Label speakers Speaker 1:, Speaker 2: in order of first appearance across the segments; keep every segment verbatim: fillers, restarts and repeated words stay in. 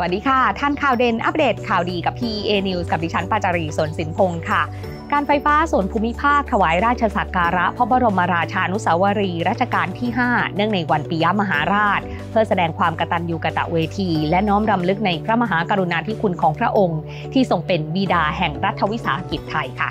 Speaker 1: สวัสดีค่ะท่านข่าวเด่นอัปเดตข่าวดีกับ พี อี เอ News กับดิฉันปาจารีสนสินพงศ์ค่ะการไฟฟ้าส่วนภูมิภาคถวายราชสักการะพระบรมราชานุสาวรีย์รัชกาลที่ห้าเนื่องในวันปิยมหาราชเพื่อแสดงความกตัญญูกตเวทีและน้อมรำลึกในพระมหากรุณาธิคุณของพระองค์ที่ทรงเป็นบิดาแห่งรัฐวิสาหกิจไทยค่ะ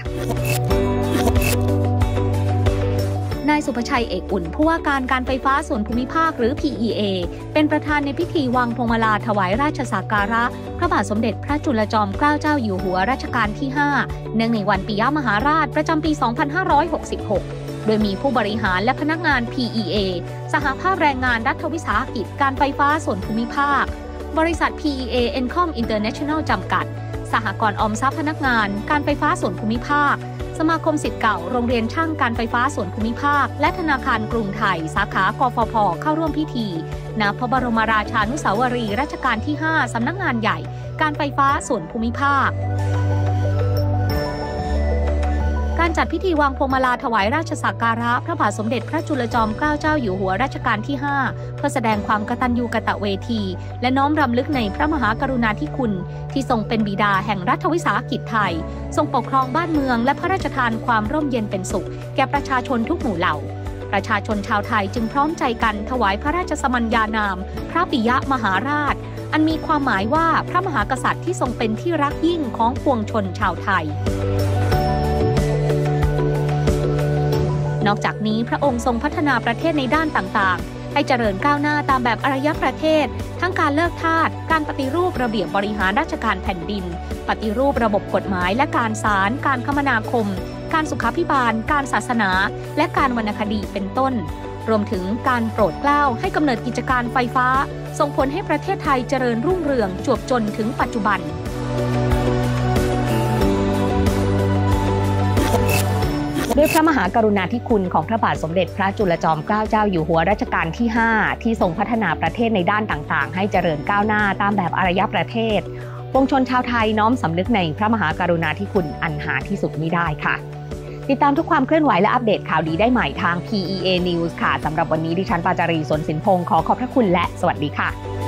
Speaker 1: นายสุภชัยเอกอุ่นผู้ว่าการการไฟฟ้าส่วนภูมิภาคหรือ พี อี เอ เป็นประธานในพิธีวางพวงมาลาถวายราชสักการะพระบาทสมเด็จพระจุลจอมเกล้าเจ้าอยู่หัวรัชกาลที่ห้าเนื่องในวันปิยมหาราชประจำปี สองพันห้าร้อยหกสิบหก โดยมีผู้บริหารและพนักงาน พี อี เอ สหภาพแรงงานรัฐวิสาหกิจการไฟฟ้าส่วนภูมิภาคบริษัท พี อี เอ Encom International จำกัดสหกรณ์ออมทรัพย์พนักงานการไฟฟ้าส่วนภูมิภาคสมาคมศิษย์เก่าโรงเรียนช่างการไฟฟ้าส่วนภูมิภาคและธนาคารกรุงไทยสาขากฟผ.เข้าร่วมพิธีณพระบรมราชานุสาวรีย์รัชกาลที่ห้าสำนักงานใหญ่การไฟฟ้าส่วนภูมิภาคการจัดพิธีวางพวงมาลาถวายราชสักการะพระบาทสมเด็จพระจุลจอมเกล้าเจ้าอยู่หัวรัชกาลที่ห้าเพื่อแสดงความกตัญญูกตเวทีและน้อมรำลึกในพระมหากรุณาธิคุณที่ทรงเป็นบิดาแห่งรัฐวิสาหกิจไทยทรงปกครองบ้านเมืองและพระราชทานความร่มเย็นเป็นสุขแก่ประชาชนทุกหมู่เหล่าประชาชนชาวไทยจึงพร้อมใจกันถวายพระราชสมัญญานามพระปิยมหาราชอันมีความหมายว่าพระมหากษัตริย์ที่ทรงเป็นที่รักยิ่งของปวงชนชาวไทยนอกจากนี้พระองค์ทรงพัฒนาประเทศในด้านต่างๆให้เจริญก้าวหน้าตามแบบอารยประเทศทั้งการเลิกทาสการปฏิรูประเบียบบริหารราชการแผ่นดินปฏิรูประบบกฎหมายและการศาลการคมนาคมการสุขาภิบาลการศาสนาและการวรรณคดีเป็นต้นรวมถึงการโปรดเกล้าให้กำเนิดกิจการไฟฟ้าส่งผลให้ประเทศไทยเจริญรุ่งเรืองจวบจนถึงปัจจุบันด้วยพระมหากรุณาธิคุณของพระบาทสมเด็จพระจุลจอมเกล้าเจ้าอยู่หัวรัชกาลที่ห้าที่ทรงพัฒนาประเทศในด้านต่างๆให้เจริญก้าวหน้าตามแบบอารยประเทศปวงชนชาวไทยน้อมสำนึกในพระมหากรุณาธิคุณอันหาที่สุดมิได้ค่ะติดตามทุกความเคลื่อนไหวและอัปเดตข่าวดีได้ใหม่ทาง พี อี เอ News ค่ะสำหรับวันนี้ดิฉันปาจารีสนสินพงศ์ขอขอบพระคุณและสวัสดีค่ะ